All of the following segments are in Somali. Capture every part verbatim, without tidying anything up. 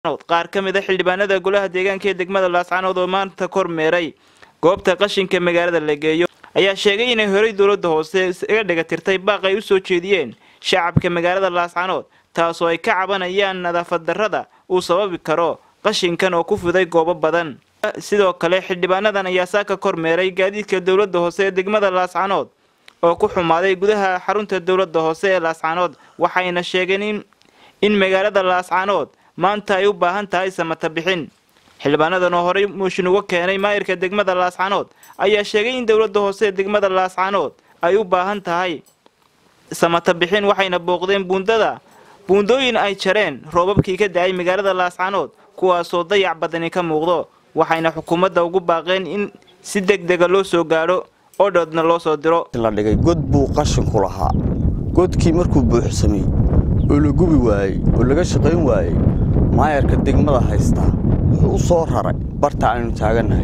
laascaanood qaar ka mid ah xildhibaanada golaha deegaanka ee degmada laascaanood oo maanta kormeeray goobta qashinka magaalada la geeyo ayaa sheegay inay horay dawladda hoose iga dhigatirtay baaq ay u soo jeediyeen shacabka magaalada laascaanood taasoo ay ka cabanayaan nadaafad darrada uu sababi karo qashinkan oo ku fiday goobo badan sidoo kale xildhibaanadan ayaa saaka kormeeray gaadiidka dawladda hoose ee degmada laascaanood oo ku xumaaday gudaha xarunta dawladda hoose ee laascaanood waxayna sheegeen in in magaalada laascaanood maanta ay u baahan tahay samata bixin xildhibaanadan oo horay mooshin uga keenay maayirka degmada laascaanood ayaa sheegay in dawladda hoose ee degmada laascaanood ay u baahan tahay samata bixin waxayna booqdeen buundada buundooyin ay jareen roobabkii ka da'ay magaalada laascaanood kuwaasoo dayac badani ka muuqdo waxayna xukuumadda ugu baaqeen in si degdeg ah loo soo gaaro oo dhoodna loo soo diro la dhigay god buu qashin ku lahaa godkii markuu buuxsamay oo la gubi waayay oo laga shaqayn waayay maayarka degmada haysta wuxuu u soo raray barta aynu taagannahay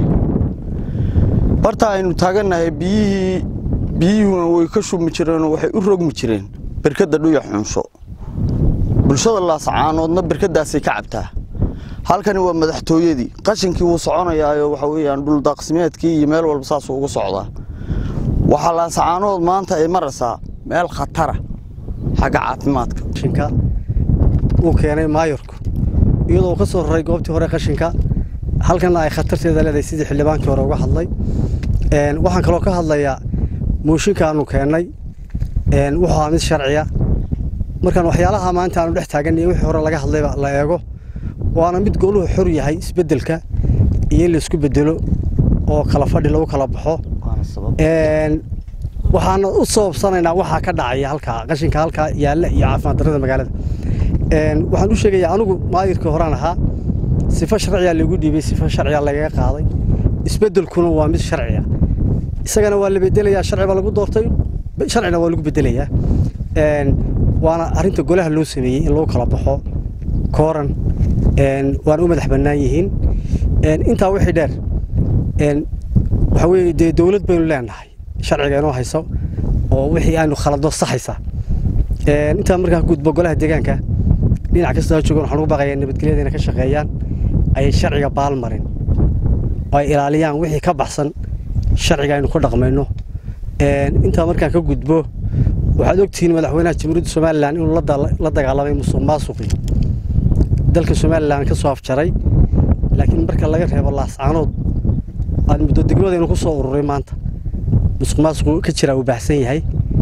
barta aynu taagannahay biyihii biyuhuna way ka shubmi jireen oo waxay u rogmi jireen barkada dhuya xunsho bulshada laascaanoodna barkadaasay ka cabtaa halkani waa madaxtooyadii qashinkii wuu soconayaayo waxa weeyaan dhul daaqsimeedkii iyo meel walba saas ugu socdaa waxa laascaanood maanta ay maraysaa meel khatara xagga caafimaadka qashinka uu keenay maayirku iyadoo ka soo raray goobtii hore qashinka halkana ay khatarteeda leedahay sidii xildhibaankii hore uga hadlay een waxaan kaloo ka hadlayaa mooshinka aanu keenay een wuxuu mid sharciya markaan waxyaalaha maanta aanu dhex taagan iyo wixii hore laga hadlay la eego waana mid goluhu xor yahay isbedelka iyo la isku bedelo oo kala fadhi lagu kala baxo een waxaan u sababsanaynaa waxa ka dhacaya halka qashinka halka yaala iyo caafimaad darrada magaalada een waxaan u sheegayaa anigu maayirka horaan ahaa sifa sharciya lagu dhiibay sifa sharciya laga qaaday isbedelkuna waa mid sharciya isagana waa la bedelayaa sharciga lagu doortay sharciga waa lagu bedelayaa een waana arinta golaha loo sameeyay in loo kala baxo kooran een waan u madax banaan yihiin een inta wixii dheer een waxa weeye dawlad baynu leenahay sharciga inoo hayso oo wixii aanu khalado saxaysa een inta markaa gudbo golaha deegaanka dhinac kasta joogan waxaan ugu baaqayaa nabadgelyada inay ka shaqeeyaan ay sharciga baal marin oo ay ilaaliyaan wixii ka baxsan sharciga aynu ku dhaqmayno een inta markaa ka gudbo waxaad ogtihiin madaxweynaha jamhuuriyadda Soomaaliland inuu la dagaalamay musuqmaasuqi dalka Soomaaliland ka soo afjaray laakiin marka laga reebo laascaanood aan muddo degmada inuu ku soo ururay maanta musuqmaasuqu ka jira uu baaxsan yahay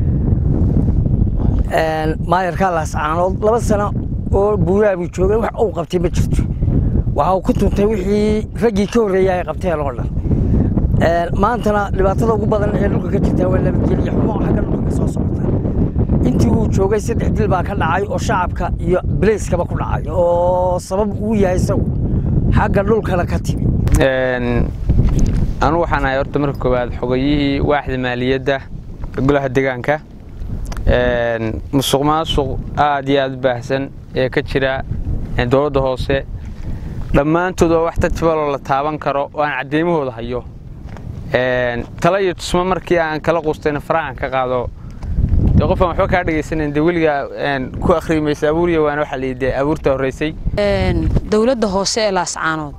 een maayarka laascaanood laba sano oo buuraabi joogay wax uu qabtay ma jirto waxa uu ku tuntay wixii ragii ka horeeyay ay qabteen oo dhan een maantana dhibaatada ugu badan ee dhulka ka jirta waa nabadgelyo xumo xagga dhulka soo socota intii uu joogay saddex dil baa ka dhacay oo shacabka iyo blaiskaba ku dhacay oo sabab uu yahay isagu xagga dhulka ka timi een anu waxaan ahay horta marka koowaad xogayihii waaxda maaliyadda golaha deegaanka een musuqmaasuq aad iyo aad baahsan ee ka jira dawladda hoose dhammaantood wax tajbal la taaban karo oo aan cadeymahooda hayo een tala iyo tusmo markii aan kala qustayna faraan ka qaado qofkan waxba ka dhageysaneen dawliga een ku akhriimaysa abuuriya waana waxa la yidhi abuurta horeysay een dawladda hoose ee laascaanood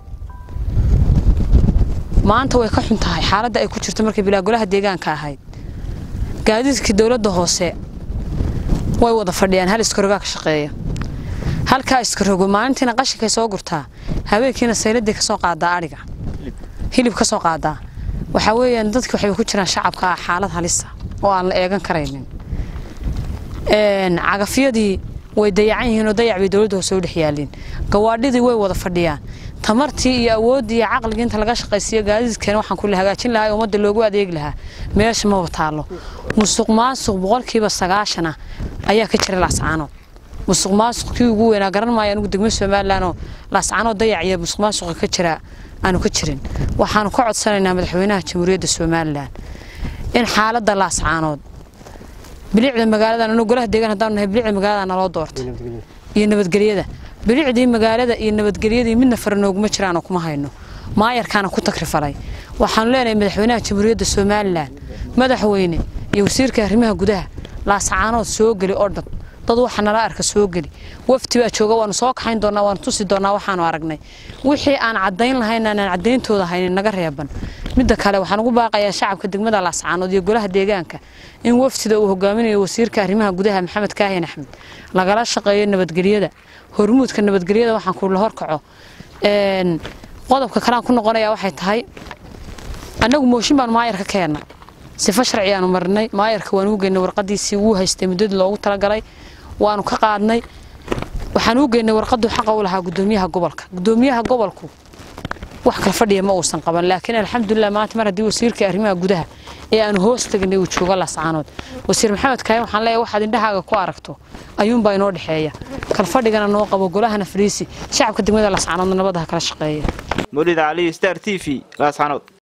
maanta way ka xun tahay xaaladda ay ku jirto markii bilaa golaha deegaanka ahayd gaadiidka dawladda hoose way wada fadhiyaan hal iskaroga ka shaqeeya halka iskarogo maalintiina qashinka soo gurtaa habeenkiina sayladii ka soo qaadaa ariga hilib ka soo qaadaa waxa weeyaan dadku waxay ku jiraan shacabka xaalad halis ah oo aan la eegan karaynin een cagafyadii way dayacan yihiin oo dayac bay dawladda hoose u dhexyaalin gawaadhidii way wada fadhiyaan tamartii iyo awoodii iyo caqliga inta laga shaqaysiyo gaadiidkeena waxaan ku hagaajin lahaa ummadda loogu adeeg lahaa meesha ma wataalo musuqmaasuq boqolkiiba sagaashan ayaa ka jira laascaanood musuqmaasuqkii ugu weynaa garan maayo anigu degmada Soomaaliland oo laascaanood dayac iyo musuqmaasuq ka jira aanu ka jirin waxaan ku codsanaynaa madaxweynaha jamhuuriyadda Soomaaliland in xaaladda laascaanood bilicda magaalada anu golaha deegaan hadaan nahay bilicda magaalada naloo doorto iyo nabadgelyada bilicdii magaalada iyo nabadgelyadii midna farnooguma jiraan oo kuma hayno maayarkaana ku takrifalay waxaan leenahay madaxweynaha jamhuuriyadda Soomaaliland madaxweyne iyo wasiirka arrimaha gudaha laascaanood soo gali oo dhan dad waxa nala arka soo gali wafti baa jooga waan soo kaxayn doonaa waan tusi doonaa waxaan aragnay wixii aan cadeyn lahayn aan cadeyntooda haynin naga reeban midda kale waxaan ugu baaqayaa shacabka degmada Laascaanood iyo golaha deegaanka in waftida uu hogaaminayo wasiirka arrimaha gudaha Maxamed Kaahin Axmed lagala shaqeeyo nabadgelyada hormuudka nabadgelyada waxaan ku la horkaco een qodobka kale aan ku noqonayaa waxay tahay anagu mooshin baan maayar ka keenay sifa sharci aanu marnay maayarka waan u geynay warqadiisii uu haystay muddo loogu talagalay waanu ka qaadnay waxaan u geynay warqadu xaq u lahaa gudoomiyaha gobolka gudoomiyaha gobolku wax kala fadhiya ma uusan qaban laakiin alxamdulillah maanta mar hadii wasiirka arrimaha gudaha ee aan hoos tagnay uu jooga Laascaanood wasiir Maxamed Kaahin waxaan leeyahay waxaad indhahaaga ku aragto ayuun baa inoo dhaxeeya kala fadhigana noo qabo golahana fariisi shacabka degmada Laascaanood nabadda kala shaqeeya Mawlid Ali Star T V Laascaanood